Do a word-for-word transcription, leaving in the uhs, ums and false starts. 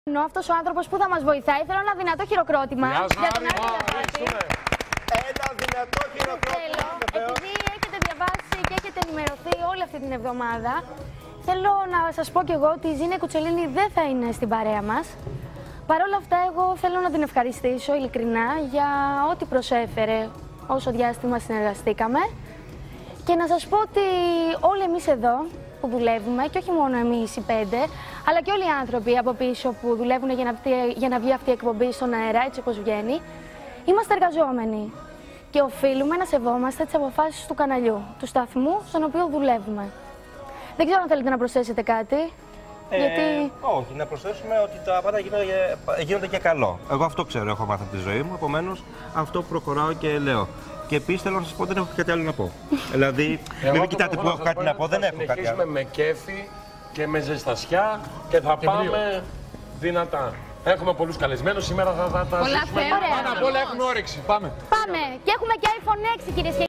Αυτός ο άνθρωπος που θα μας βοηθάει, θέλω ένα δυνατό χειροκρότημα για τον Άρη Διαβάτη. Ένα δυνατό χειροκρότημα. Επειδή έχετε διαβάσει και έχετε ενημερωθεί όλη αυτή την εβδομάδα, θέλω να σας πω κι εγώ ότι η Ζήνα Κουτσελίνη δεν θα είναι στην παρέα μας. Παρ' όλα αυτά, εγώ θέλω να την ευχαριστήσω ειλικρινά για ό,τι προσέφερε όσο διάστημα συνεργαστήκαμε. Και να σας πω ότι όλοι εμείς εδώ που δουλεύουμε, και όχι μόνο εμείς οι πέντε, αλλά και όλοι οι άνθρωποι από πίσω που δουλεύουν για να, για να βγει αυτή η εκπομπή στον αέρα, έτσι όπως βγαίνει, είμαστε εργαζόμενοι και οφείλουμε να σεβόμαστε τις αποφάσεις του καναλιού, του σταθμού στον οποίο δουλεύουμε. Δεν ξέρω αν θέλετε να προσθέσετε κάτι. Ε, γιατί... Όχι, να προσθέσουμε ότι τα πάντα γίνονται για, γίνονται για καλό. Εγώ αυτό ξέρω, έχω μάθει από τη ζωή μου, επομένως αυτό προχωράω και λέω. Και επίσης θέλω να σας πω ότι δεν έχω κάτι άλλο να πω. Δηλαδή, μην με κοιτάτε που έχω κάτι να πω, δεν έχω κάτι άλλο. Θα συνεχίσουμε με κέφι και με ζεστασιά και θα και πάμε βρίο. δυνατά. Έχουμε πολλούς καλεσμένους, σήμερα θα τα ζήσουμε. Πολλά Πάνω απ' όλα έχουν όρεξη. Πάμε. Πάμε. Και έχουμε και άιφον έξι, κυρίες και